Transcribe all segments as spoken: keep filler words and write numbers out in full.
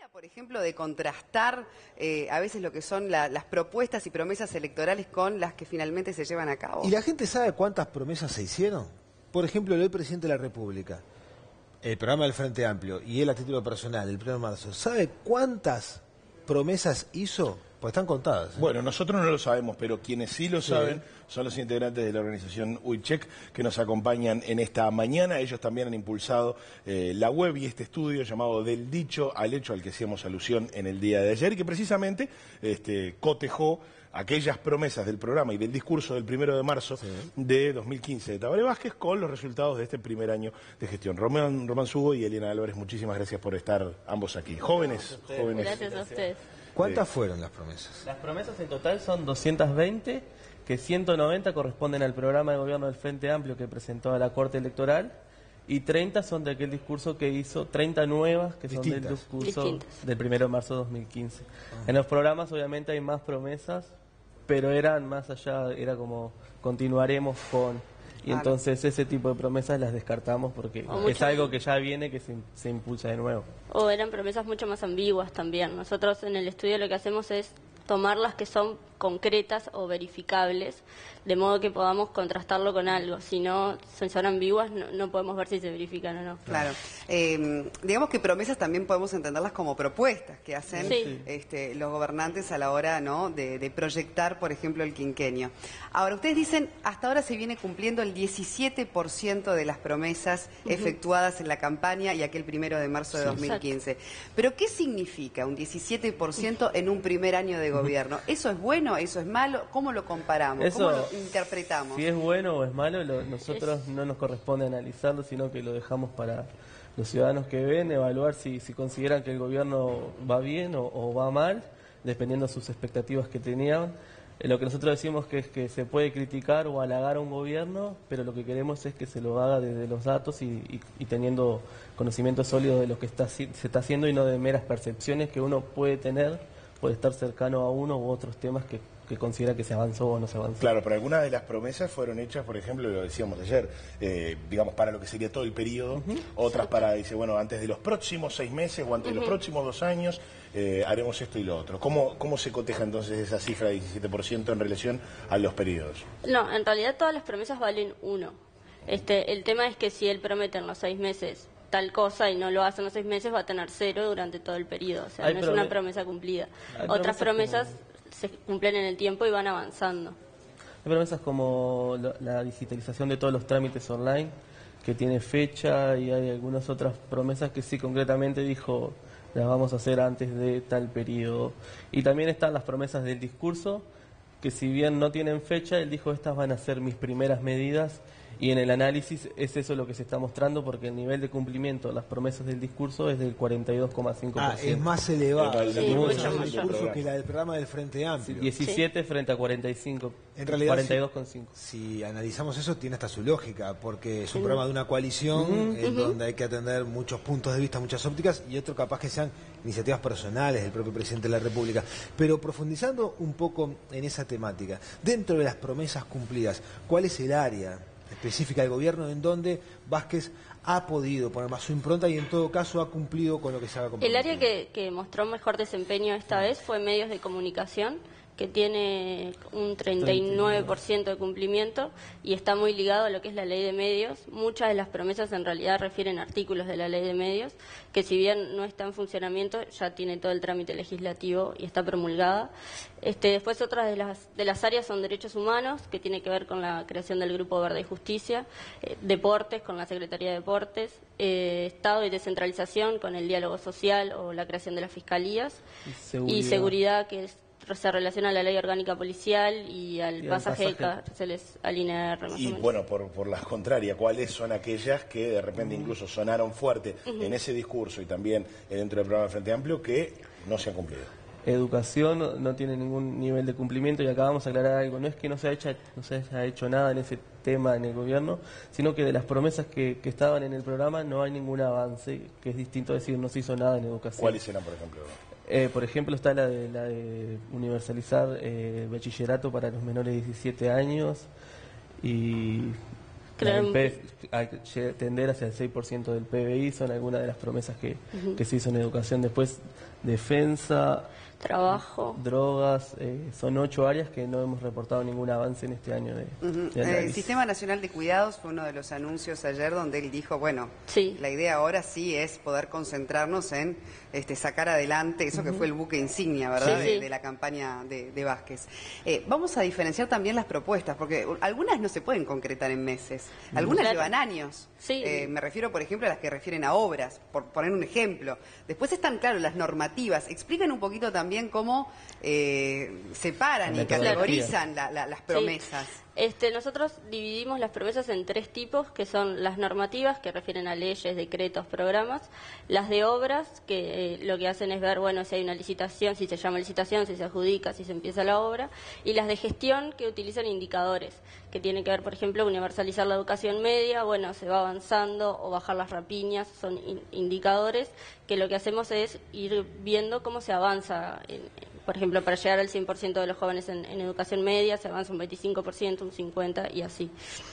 manera, por ejemplo, de contrastar eh, a veces lo que son la, las propuestas y promesas electorales con las que finalmente se llevan a cabo? ¿Y la gente sabe cuántas promesas se hicieron? Por ejemplo, el presidente de la República, el programa del Frente Amplio y él a título personal, el primero de marzo, ¿sabe cuántas promesas hizo? Pues están contadas. ¿eh? Bueno, nosotros no lo sabemos, pero quienes sí lo sí. saben son los integrantes de la organización Uycheck que nos acompañan en esta mañana. Ellos también han impulsado eh, la web y este estudio llamado Del Dicho al Hecho, al que hacíamos alusión en el día de ayer, y que precisamente este, cotejó aquellas promesas del programa y del discurso del primero de marzo sí. de dos mil quince de Tabaré Vázquez con los resultados de este primer año de gestión. Román, Román Sugo y Eliana Álvarez, muchísimas gracias por estar ambos aquí. Jóvenes, gracias jóvenes. Gracias a ustedes. ¿Cuántas fueron las promesas? Las promesas en total son doscientas veinte, que ciento noventa corresponden al programa de gobierno del Frente Amplio que presentó a la Corte Electoral y treinta son de aquel discurso que hizo, treinta nuevas que son Distintas. del discurso Distintas. del primero de marzo de dos mil quince. Ah. En los programas obviamente hay más promesas, pero eran más allá, era como continuaremos con... Y claro. entonces ese tipo de promesas las descartamos porque o es algo que ya viene que se, se impulsa de nuevo. O eran promesas mucho más ambiguas también. Nosotros en el estudio lo que hacemos es tomar las que son concretas o verificables, de modo que podamos contrastarlo con algo. Si no, si son ambiguas, no, no podemos ver si se verifican o no. Claro. Eh, digamos que promesas también podemos entenderlas como propuestas que hacen sí. este, los gobernantes a la hora ¿no? de, de proyectar, por ejemplo, el quinquenio. Ahora, ustedes dicen, hasta ahora se viene cumpliendo el diecisiete por ciento de las promesas uh-huh. efectuadas en la campaña y aquel primero de marzo de sí. dos mil quince. Exacto. ¿Pero qué significa un diecisiete por ciento en un primer año de gobierno? ¿Eso es bueno? ¿Eso es malo? ¿Cómo lo comparamos? Eso, ¿Cómo lo interpretamos? Si es bueno o es malo, lo, nosotros es... no nos corresponde analizarlo, sino que lo dejamos para los ciudadanos que ven, evaluar si, si consideran que el gobierno va bien o, o va mal, dependiendo de sus expectativas que tenían. Eh, lo que nosotros decimos que es que se puede criticar o halagar a un gobierno, pero lo que queremos es que se lo haga desde los datos y, y, y teniendo conocimiento sólido de lo que está, se está haciendo y no de meras percepciones que uno puede tener, puede estar cercano a uno u otros temas que que considera que se avanzó o no se avanzó. Claro, pero algunas de las promesas fueron hechas, por ejemplo, lo decíamos ayer, eh, digamos, para lo que sería todo el periodo, uh-huh. otras para, dice, bueno, antes de los próximos seis meses o antes uh-huh. de los próximos dos años, eh, haremos esto y lo otro. ¿Cómo, cómo se coteja entonces esa cifra de diecisiete por ciento en relación a los periodos? No, en realidad todas las promesas valen uno. Este, el tema es que si él promete en los seis meses tal cosa y no lo hace en los seis meses, va a tener cero durante todo el periodo. O sea, Hay no es una promesa cumplida. Hay Otras promesas... Como... se cumplen en el tiempo y van avanzando. Hay promesas como la, la digitalización de todos los trámites online, que tiene fecha, y hay algunas otras promesas que sí concretamente dijo las vamos a hacer antes de tal periodo. Y también están las promesas del discurso, que si bien no tienen fecha, él dijo estas van a ser mis primeras medidas, y en el análisis es eso lo que se está mostrando, porque el nivel de cumplimiento de las promesas del discurso es del cuarenta y dos coma cinco por ciento. Ah, es más elevado sí, el mucho discurso que la del programa del Frente Amplio. Sí, diecisiete sí. frente a cuarenta y cinco. En realidad, cuarenta y dos coma cinco. Si, si analizamos eso, tiene hasta su lógica, porque es un programa de una coalición uh-huh. en uh-huh. donde hay que atender muchos puntos de vista, muchas ópticas, y otro capaz que sean iniciativas personales del propio presidente de la República. Pero profundizando un poco en esa temática, dentro de las promesas cumplidas, ¿cuál es el área específica del gobierno en donde Vázquez ha podido poner más su impronta y en todo caso ha cumplido con lo que se había comprometido? El área que, que mostró mejor desempeño esta vez fue medios de comunicación, que tiene un treinta y nueve por ciento de cumplimiento y está muy ligado a lo que es la ley de medios. Muchas de las promesas en realidad refieren a artículos de la ley de medios, que si bien no está en funcionamiento, ya tiene todo el trámite legislativo y está promulgada. Este, después otras de las, de las áreas son derechos humanos, que tiene que ver con la creación del Grupo Verde y Justicia, eh, deportes, con la Secretaría de Deportes, eh, Estado y descentralización, con el diálogo social o la creación de las fiscalías, y seguridad, y seguridad que es se relaciona a la ley orgánica policial y al y pasaje, pasaje de cárceles al I N R. Más y o menos. Bueno, por, por las contrarias, ¿cuáles son aquellas que de repente incluso sonaron fuerte uh-huh. en ese discurso y también dentro del programa Frente Amplio que no se han cumplido? Educación no, no tiene ningún nivel de cumplimiento, y acá vamos a aclarar algo, no es que no se, ha hecho, no se haya hecho nada en ese tema en el gobierno, sino que de las promesas que, que estaban en el programa no hay ningún avance, que es distinto a decir no se hizo nada en educación. ¿Cuáles eran, por ejemplo? Eh, por ejemplo, está la de, la de universalizar eh, bachillerato para los menores de diecisiete años y Claro. El P- hay que tender hacia el seis por ciento del P B I, son algunas de las promesas que, uh-huh. que se hizo en educación. Después, defensa, trabajo, drogas, eh, son ocho áreas que no hemos reportado ningún avance en este año de, uh-huh. de análisis. El Sistema Nacional de Cuidados fue uno de los anuncios ayer donde él dijo, bueno, sí. la idea ahora sí es poder concentrarnos en este, sacar adelante eso uh-huh. que fue el buque insignia, ¿verdad?, sí, de, sí. de la campaña de, de Vázquez. Eh, vamos a diferenciar también las propuestas, porque algunas no se pueden concretar en meses, algunas claro. llevan años. Sí. Eh, me refiero, por ejemplo, a las que refieren a obras, por poner un ejemplo. Después están, claro, las normativas. Explican un poquito también cómo eh, separan y categorizan la, la, las promesas. Sí. Este, nosotros dividimos las promesas en tres tipos, que son las normativas, que refieren a leyes, decretos, programas, las de obras, que eh, lo que hacen es ver, bueno, si hay una licitación, si se llama licitación, si se adjudica, si se empieza la obra, y las de gestión, que utilizan indicadores, que tienen que ver, por ejemplo, universalizar la educación media, bueno, se va avanzando, o bajar las rapiñas, son in indicadores, que lo que hacemos es ir viendo cómo se avanza en, por ejemplo, para llegar al cien por ciento de los jóvenes en, en educación media, se avanza un veinticinco por ciento, un cincuenta por ciento y así.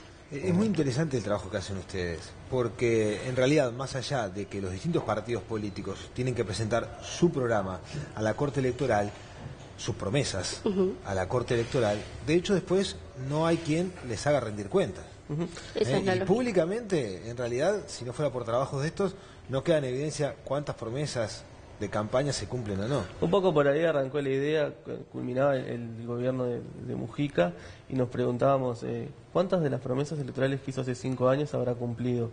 Es muy interesante el trabajo que hacen ustedes, porque en realidad, más allá de que los distintos partidos políticos tienen que presentar su programa a la Corte Electoral, sus promesas uh-huh. a la Corte Electoral, de hecho después no hay quien les haga rendir cuentas. Uh-huh. ¿Eh? Y públicamente, en realidad, si no fuera por trabajos de estos, no queda en evidencia cuántas promesas de campaña se cumplen o no. Un poco por ahí arrancó la idea, culminaba el, el gobierno de, de Mujica y nos preguntábamos eh, cuántas de las promesas electorales que hizo hace cinco años habrá cumplido.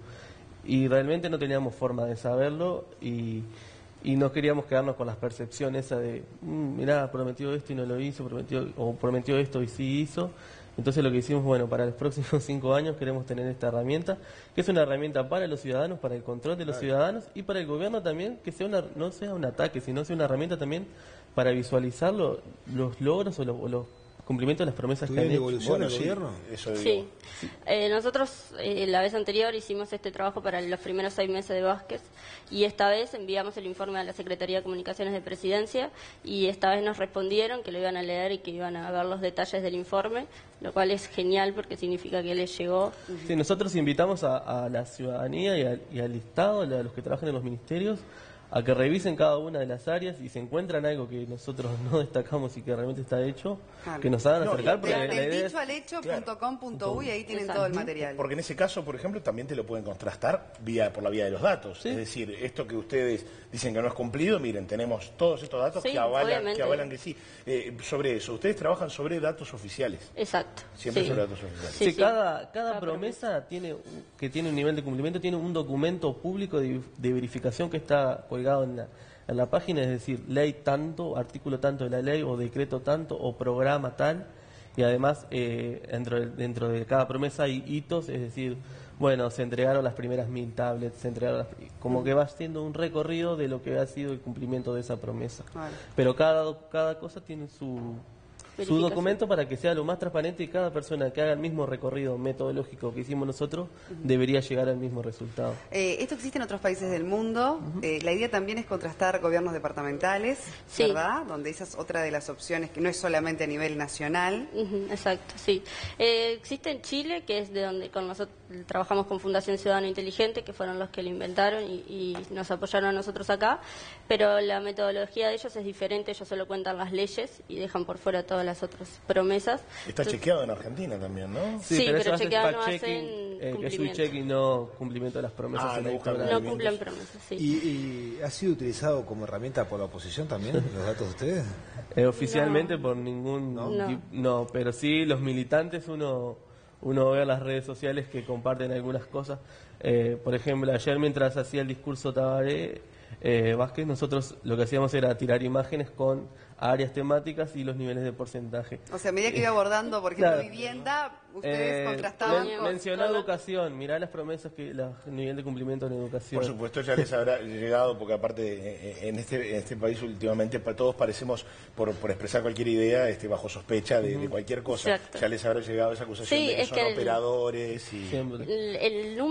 Y realmente no teníamos forma de saberlo y, y no queríamos quedarnos con las percepciones esa de, mmm, mirá, prometió esto y no lo hizo, prometió o prometió esto y sí hizo. Entonces lo que hicimos, bueno, para los próximos cinco años queremos tener esta herramienta, que es una herramienta para los ciudadanos, para el control de los ciudadanos y para el gobierno también, que sea una, no sea un ataque, sino sea una herramienta también para visualizar lo, los logros o, lo, o los cumplimientos de las promesas que han hecho. ¿Evolución el gobierno? Eso sí. sí. Eh, nosotros eh, la vez anterior hicimos este trabajo para los primeros seis meses de Vázquez y esta vez enviamos el informe a la Secretaría de Comunicaciones de Presidencia y esta vez nos respondieron que lo iban a leer y que iban a ver los detalles del informe, lo cual es genial porque significa que les llegó. Sí, nosotros invitamos a, a la ciudadanía y, a, y al Estado, a los que trabajan en los ministerios, a que revisen cada una de las áreas y se encuentran algo que nosotros no destacamos y que realmente está hecho, claro. que nos hagan no, acercar. Porque la, la idea dicho al hecho punto com punto uy, ahí tienen Exacto. todo el material. Porque en ese caso, por ejemplo, también te lo pueden contrastar vía por la vía de los datos. ¿Sí? Es decir, esto que ustedes dicen que no es cumplido, miren, tenemos todos estos datos sí, que, avalan, que avalan que sí. Eh, sobre eso, ustedes trabajan sobre datos oficiales. Exacto. Siempre sí. sobre datos oficiales. Sí, sí, sí. Cada, cada, cada promesa, promesa tiene que tiene un nivel de cumplimiento, tiene un documento público de, de verificación que está colgado en la, en la página, es decir, ley tanto, artículo tanto de la ley, o decreto tanto, o programa tal, y además eh, dentro, de, dentro de cada promesa hay hitos, es decir, bueno, se entregaron las primeras mil tablets, se entregaron las, como que va siendo un recorrido de lo que ha sido el cumplimiento de esa promesa. Vale. Pero cada, cada cosa tiene su... su documento para que sea lo más transparente y cada persona que haga el mismo recorrido metodológico que hicimos nosotros uh-huh. debería llegar al mismo resultado. Eh, esto existe en otros países del mundo. Uh-huh. eh, la idea también es contrastar gobiernos departamentales, sí. ¿verdad? Donde esa es otra de las opciones que no es solamente a nivel nacional. Uh-huh, exacto, sí. Eh, existe en Chile, que es de donde con nosotros trabajamos con Fundación Ciudadano Inteligente, que fueron los que lo inventaron y, y nos apoyaron a nosotros acá, pero la metodología de ellos es diferente, ellos solo cuentan las leyes y dejan por fuera todas las otras promesas. Está Entonces, chequeado en Argentina también, ¿no? Sí, sí pero, pero chequeado no hacen eh, que es un check y no cumplimiento de las promesas. Ah, no, no cumplen promesas, sí. ¿Y, ¿Y ha sido utilizado como herramienta por la oposición también, los datos de ustedes? Eh, oficialmente no. por ningún... No. No. no, pero sí los militantes uno... Uno ve a las redes sociales que comparten algunas cosas. Eh, por ejemplo, ayer mientras hacía el discurso Tabaré eh, Vázquez, nosotros lo que hacíamos era tirar imágenes con áreas temáticas y los niveles de porcentaje. O sea, a medida que iba abordando, por ejemplo, claro. vivienda, ustedes eh, contrastaban men, con... Mencionó educación, mirá las promesas, que el nivel de cumplimiento en educación. Por supuesto, ya les habrá llegado, porque aparte en este, en este país últimamente todos parecemos, por, por expresar cualquier idea, este, bajo sospecha de, uh-huh. de cualquier cosa. Exacto. Ya les habrá llegado esa acusación sí, de que es son que operadores y... El, el número diecisiete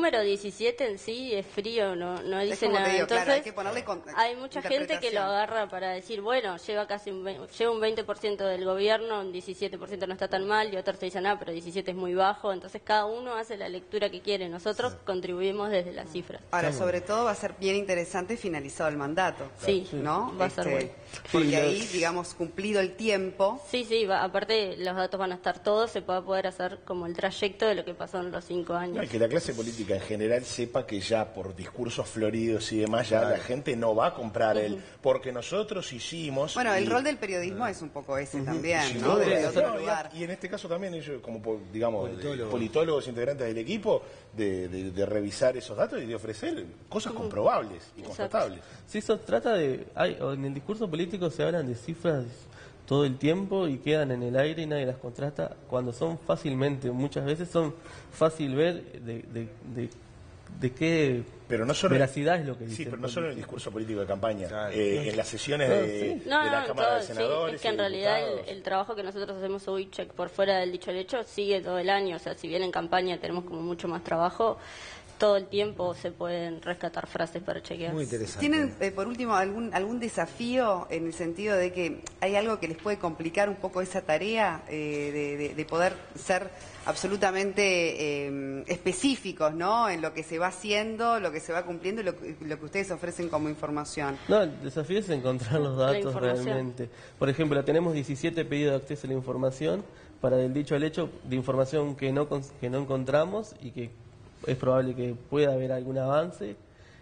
diecisiete en sí es frío, no, no dice como te nada. digo, Entonces, claro, hay que ponerle con- hay mucha gente que lo interpretación. agarra para decir, bueno, lleva casi un, ve- lleva un veinte por ciento del gobierno, un diecisiete por ciento no está tan mal, y otros te dicen, ah, pero diecisiete es muy bajo. Entonces, cada uno hace la lectura que quiere. Nosotros contribuimos desde las cifras. Ahora, sobre todo va a ser bien interesante finalizado el mandato. Sí, ¿no? va a ser Este, bueno. Porque Sí, ahí, digamos, cumplido el tiempo, Sí, sí, va- aparte los datos van a estar todos, se va a poder hacer como el trayecto de lo que pasó en los cinco años. No, y que la clase política en general sepa que ya por discursos floridos y demás, ya la gente no va a comprar el porque nosotros hicimos. bueno, el y- rol del periodismo es un poco ese también, Sí, ¿no? no, Desde no, otro no, y, lugar. y en este caso también ellos, como po- digamos, Politólogos. politólogos, integrantes del equipo, de, de- de revisar esos datos y de ofrecer cosas comprobables y constatables. Sí, eso trata de... Hay, o en el discurso político se hablan de cifras todo el tiempo y quedan en el aire y nadie las contrasta, cuando son fácilmente, muchas veces son fácil ver de, de, de, de qué Pero no solo veracidad es lo que dice. Sí, pero el no solo en el político. discurso político de campaña, Claro. eh, en las sesiones No, de, sí. de No, la no, Cámara todo, de sí, Senadores. es que en y realidad el, diputados. el trabajo que nosotros hacemos hoy, check por fuera del dicho al hecho, sigue todo el año. O sea, si bien en campaña tenemos como mucho más trabajo, todo el tiempo se pueden rescatar frases para chequear. Muy interesante. ¿Tienen, eh, por último, algún algún desafío en el sentido de que hay algo que les puede complicar un poco esa tarea eh, de, de- de poder ser absolutamente eh, específicos, ¿no? En lo que se va haciendo, lo que se va cumpliendo y lo, que- lo que ustedes ofrecen como información? No, el desafío es encontrar los La datos información. realmente. Por ejemplo, tenemos diecisiete pedidos de acceso a la información para del dicho al hecho de información que no cons- que no encontramos y que es probable que pueda haber algún avance,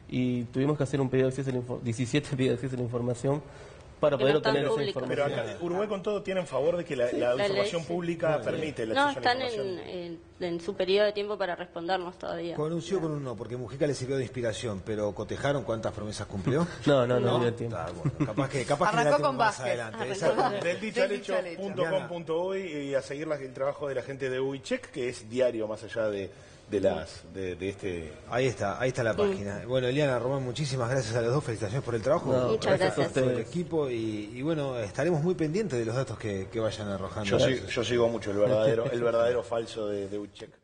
y tuvimos que hacer un pedido de acceso a la info- diecisiete pedidos de acceso a la información para Que poder no están obtener esa públicos. Pero información. acá, Uruguay con todo tiene en favor de que la, la La información ley, sí. pública permite el No, acceso a la están información. en, en- en su periodo de tiempo para respondernos todavía. Con un sí o con un no, porque Mujica le sirvió de inspiración, pero cotejaron cuántas promesas cumplió. No, no, no, dio el tiempo. Ah, bueno, capaz que, capaz que Arrancó la tengo con más Vázquez. adelante. Arrancó Exactamente. con- Del dicho Del al dicho hecho al hecho. punto com punto uy y a seguir la- el trabajo de la gente de UICheck, que es diario más allá de, de las de, de este. Ahí está, ahí está la página. Bueno, Eliana, Román, muchísimas gracias a los dos, felicitaciones por el trabajo. No, Muchas Gracias gracias. a todo el equipo y, y bueno, estaremos muy pendientes de los datos que, que vayan arrojando. Yo, sigo, yo sigo mucho el verdadero, el verdadero falso de, de UICheck.